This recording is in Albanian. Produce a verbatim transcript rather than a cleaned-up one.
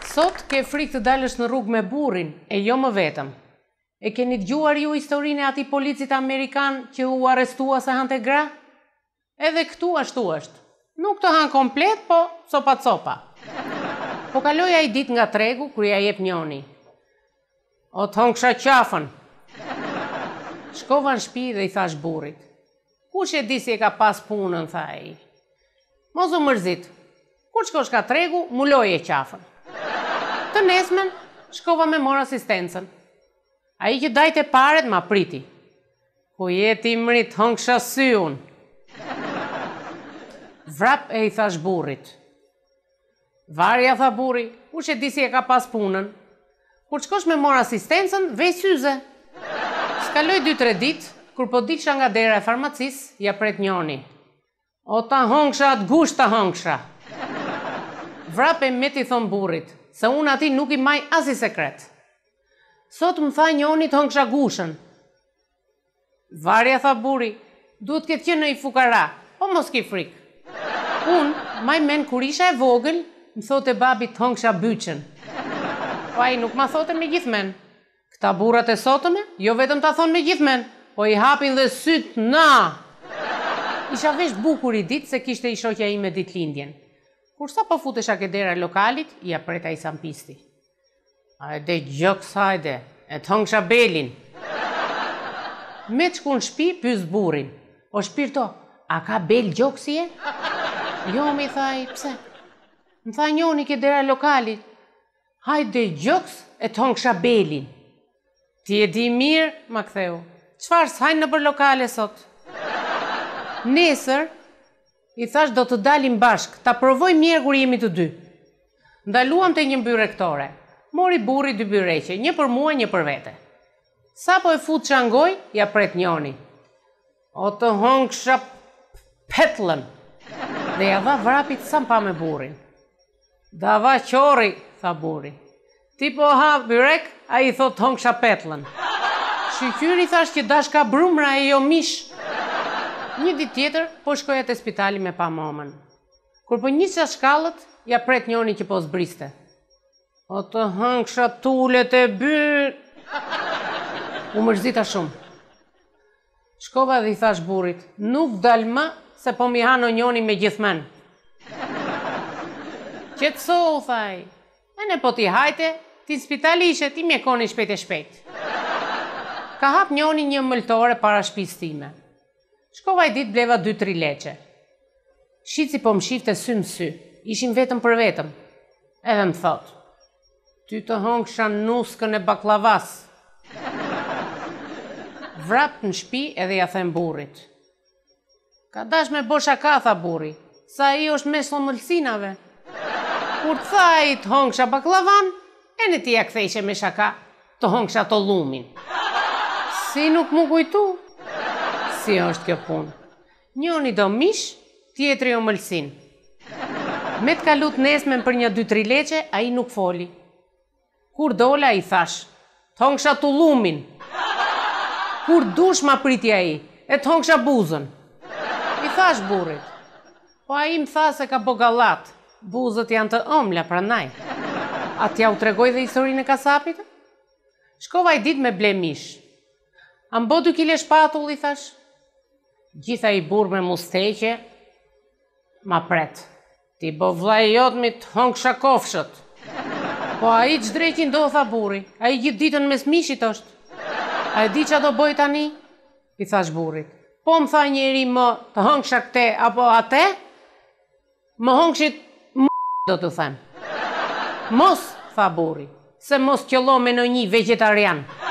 Sot ke frikë të dalësh në rrugë me burrin, e jo më vetëm. E keni dëgjuar ju historinë e atij policit amerikan që u arrestua se hante gra? Edhe këtu ashtu është. Nuk të han komplet, po copa copa. Po kaloi ai ditë nga tregu kur ja jep njoni. O të hongsha qafën. Shkova në shtëpi dhe i thash burrit. Kush e di si e ka pas punën, tha ai. Mos u mërzit. Kur shkosh ka tregu, muloje qafën. Të nesmen, shkova me mor asistencën. Ai që dajte paret ma priti. Ku jeti mrit hongsha syun. Vrap e i thash burrit. Varja, tha burri, kush e di si e ka pas punën. Kur shkosh me mor asistencën, vej syze. S'kaloj dy tre ditë, kur po diksha nga dera e farmacis, ja pret njoni. O ta hongsha atë gusht ta hongsha. Vrap e met i thon burrit, se unë ati nuk i maj as i sekret. Sot më tha njoni të hongsha gushën. Varja, tha burri, duhet këtë qenë në i fukara, po mos ki frik. Unë, maj men kur isha e vogël, më thote babi të hongsha byqën. Po ai nuk ma thote me gjithmen. Këta burrat e sotëme, jo vetëm ta thonë me gjithmen, po i hapin dhe syt na. Isha vesh bukur i ditë se kishte i shoqja ime ditëlindjen. Kur sa po futesha ke dera lokalit, ja preta i sampisti. Hajde gjoks hajde, e të hongsha belin. Me të shku në shpi, pys burin. O shpirto, a ka bel gjoksi e? Jo, mi thaj, pse? Më tha njoni ke dera lokalit. Hajde gjoks e të hongsha belin. Ti e di mirë, ma ktheu. Qfar s'hajnë në për lokale sot? Nesër, i thash do të dalim bashk, ta provoj mjerë kur jemi të dy. Ndaluam të një mbyre rektore. Mori burri dy byreqe, një për mua, një për vete. Sa po e fut shangoj, ja pret njoni. O të hongsha petlën. Dhe ja dha vrapit sa mpa me burin. Dava qori, tha burri. Ti po ha byrek, a i thot hongsha petlën. Shqyqyri thash që dash ka brumra e jo mish. Një dit tjetër, po shkoja te spitali me pa momën. Kur po njësja shkallët, ja pret njoni që po zbriste. O të hongsha tullet e byrë. U mërzita shumë. Shkova dhe i thash burrit, nuk dal më se po mi hano njoni me gjithmen. Qetëso, u thaj. E ne po ti hajte, ti në spitali ishe, ti mjekoni shpejt e shpejt. Ka hap njoni një mëltore para shtëpisë time. Shkova i dit bleva dy tri leqe. Shici po më shifte sy më sy, ishim vetëm për vetëm. Edhe më thot, ty të hongsha nuskën e baklavas. Vrap në shpi edhe ja them burrit. Ka dash me bo shaka, tha burri, sa i është me somëlsinave. Kur të tha i të hongsha baklavan, e në ti ja kthejshe me shaka, të hongsha të lumin. Si nuk mu kujtu? Si është kjo punë. Njoni do mish, tjetri o mëlsin. Me të kalut nesmen për një dy tri leqe, a i nuk foli. Kur dola i thash, të hongsha të lumin. Kur dush ma pritja i, e të hongsha buzën. I thash burrit, po a i më tha se ka bogalat, buzët janë të omla pra naj. A t'ja u tregoj dhe historinë e kasapit? Shkova i dit me ble mish. A mbo dy kile shpatull, i thash. Gjitha i burë me musteqe, ma pret. Ti bo vlaj jot mi të hongsha kofshët. Po a i që drejtin do, tha burri, a i gjithë ditën mes mishit është. A e di që do boj tani? I thash burrit. Po më tha njeri më të hongsha këte apo ate? Më hongshit më do të them. Mos, tha burri, se mos qëllo me në një vegetarian.